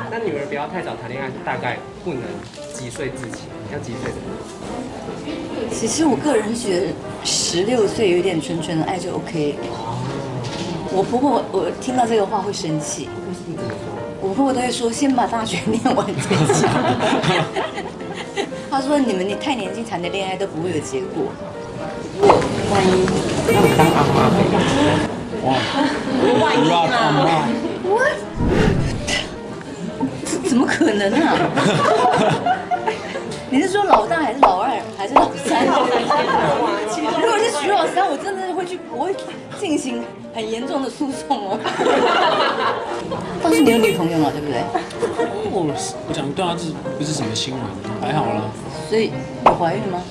那女儿不要太早谈恋爱，大概不能几岁之前，要几岁的？ 其实我个人觉得16岁有点纯纯的爱就 OK。我婆婆，我听到这个话会生气。我婆婆都会说，先把大学念完再讲。她说你太年轻谈的恋爱都不会有结果。 万一让我当阿妈可以吗？ 万一嘛， 怎么可能啊？你是说老大还是老二还是老三？如果是徐老三，我真的会进行很严重的诉讼哦。倒是你有女朋友嘛，对不对？ 我讲对啊，这不是什么新闻，还好啦。 所以有怀孕吗？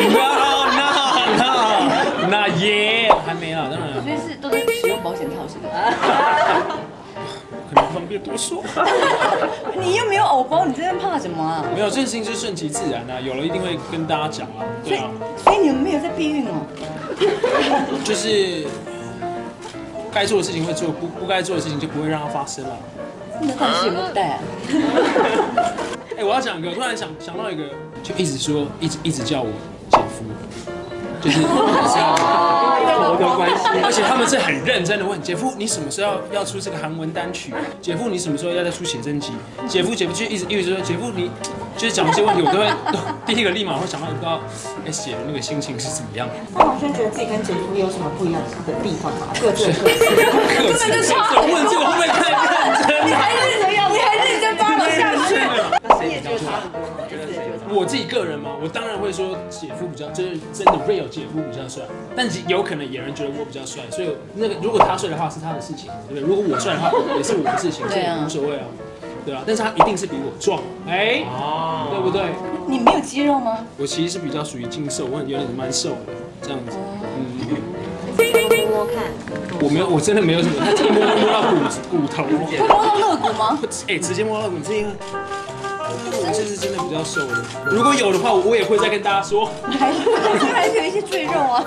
那也还没啦，当然。 所以都是使用保险套是不是？ 可能不方便多说。 你又没有偶包，你这边怕什么啊？ 没有，这件事情就顺其自然啊，有了一定会跟大家讲啊。对啊。 所以你们没有在避孕哦？ 就是该做的事情会做，不该做的事情就不会让它发生了。 那到底是有没有带啊？ 我要讲一个，突然想到一个，就一直说，一直叫我姐夫，就是这样子。 头的关系， 而且他们是很认真的问姐夫，你什么时候要出这个韩文单曲？姐夫，你什么时候要再出写真集？姐夫就一直说，姐夫你就是讲这些问题，我都会第一个立马会想到，不知道写的那个心情是怎么样。 那王轩觉得自己跟姐夫有什么不一样的地方吗？各自的特色。 各自的特色，问这个会不会太认真？ 你还认真扒了下去？ 那谁比较差？ 我自己个人嘛，我当然会说姐夫比较，就是真的 real 姐夫比较帅，但是有可能有人觉得我比较帅，所以那个如果他帅的话是他的事情，对不对？如果我帅的话也是我的事情，所以无所谓啊，对啊。但是他一定是比我壮，对不对？ 你没有肌肉吗？ 我其实是比较属于精瘦，我有点蛮瘦的这样子， 摸摸看。 我真的没有什么，他这个摸到骨头， 会摸到肋骨吗？ 直接摸到肋骨，我这是真的比较瘦的。如果有的话，我也会再跟大家说。 还是有一些赘肉啊。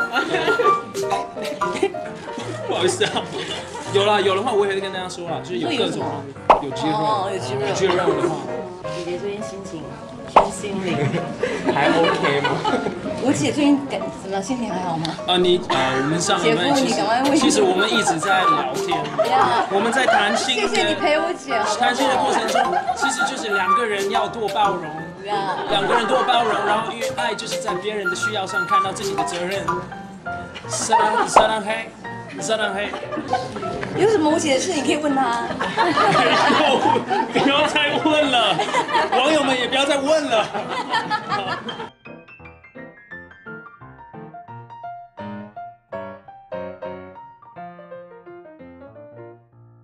不好意思啊，有的话我也会跟大家说啦，就是有各种方面，有肌肉，有肌肉的话。 姐姐最近心情身心灵还 OK 吗？ 我姐最近怎么样？心情还好吗？ 我们上一班其实我们一直在聊天，我们在谈心的。 谢谢你陪我姐。 谈心的过程中，其实就是两个人要多包容，两个人多包容，然后因为爱就是在别人的需要上看到自己的责任。撒浪嘿， 有什么我姐的事你可以问她。 不要再问了，网友们也不要再问了。